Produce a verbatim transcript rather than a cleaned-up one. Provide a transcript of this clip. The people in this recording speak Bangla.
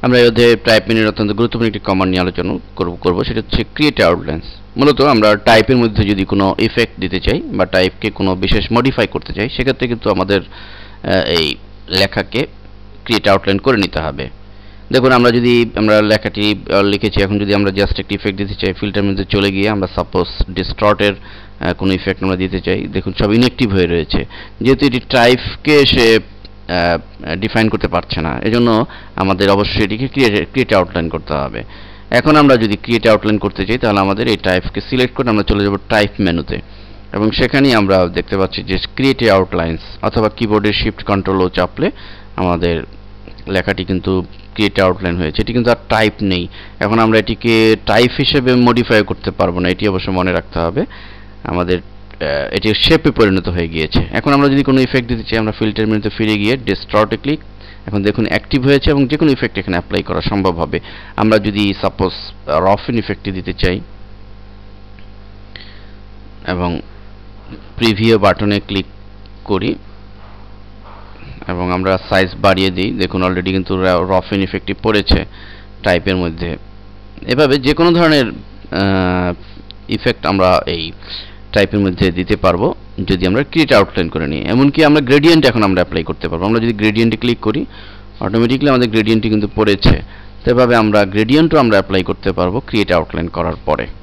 আমরা এই অধ্যায়ে টাইপ মেনুর অত্যন্ত গুরুত্বপূর্ণ একটি কমান্ড নিয়ে আলোচনা করব করব সেটা হচ্ছে ক্রিয়েট আউটলাইন্স। মূলত আমরা টাইপের মধ্যে যদি কোনো ইফেক্ট দিতে চাই বা টাইপকে কোনো বিশেষ মডিফাই করতে চাই, সেক্ষেত্রে কিন্তু আমাদের এই লেখাকে ক্রিয়েট আউটলাইন করে নিতে হবে। দেখুন, আমরা যদি আমরা লেখাটি লিখেছি, এখন যদি আমরা জাস্ট একটি ইফেক্ট দিতে চাই, ফিল্টার মধ্যে চলে গিয়ে আমরা সাপোজ ডিস্টর্টের কোনো ইফেক্ট আমরা দিতে চাই, দেখুন সব ইনঅ্যাক্টিভ হয়ে রয়েছে, যেহেতু এটি টাইপকে সে ডিফাইন করতে পারছে না। এজন্য আমাদের অবশ্যই এটিকে ক্রিয়েট ক্রিয়েট আউটলাইন করতে হবে। এখন আমরা যদি ক্রিয়েট আউটলাইন করতে চাই, তাহলে আমাদের এই টাইপকে সিলেক্ট করে আমরা চলে যাব টাইপ মেনুতে, এবং সেখানেই আমরা দেখতে পাচ্ছি যে ক্রিয়েট আউটলাইন্স, অথবা কিবোর্ডের শিফট কন্ট্রোল ও চাপলে আমাদের লেখাটি কিন্তু ক্রিয়েট আউটলাইন হয়েছে। এটি কিন্তু আর টাইপ নেই। এখন আমরা এটিকে টাইপ হিসেবে মডিফাই করতে পারবো না, এটি অবশ্য মনে রাখতে হবে। আমাদের এটি শেপে পরিণত হয়ে গিয়েছে। এখন আমরা যদি কোনো ইফেক্ট দিতে চাই, আমরা ফিল্টার মেনুতে ফিরে গিয়ে ডিস্টর্টে ক্লিক, এখন দেখুন অ্যাক্টিভ হয়েছে এবং যে কোনো ইফেক্ট এখানে অ্যাপ্লাই করা সম্ভব হবে। আমরা যদি সাপোজ রফিন ইফেক্টটি দিতে চাই এবং প্রিভিউ বাটনে ক্লিক করি এবং আমরা সাইজ বাড়িয়ে দিই, দেখুন অলরেডি কিন্তু রফিন ইফেক্টটি পড়েছে টাইপের মধ্যে। এভাবে যে কোনো ধরনের ইফেক্ট আমরা এই টাইপের মধ্যে দিতে পারবো যদি আমরা ক্রিয়েট আউটলাইন করে নিই। এমনকি আমরা গ্রেডিয়েন্ট এখন আমরা অ্যাপ্লাই করতে পারবো। আমরা যদি গ্রেডিয়েন্টে ক্লিক করি, অটোমেটিকলি আমাদের গ্রেডিয়েন্টটি কিন্তু পড়েছে। তো এভাবে আমরা গ্রেডিয়েন্টও আমরা অ্যাপ্লাই করতে পারবো ক্রিয়েট আউটলাইন করার পরে।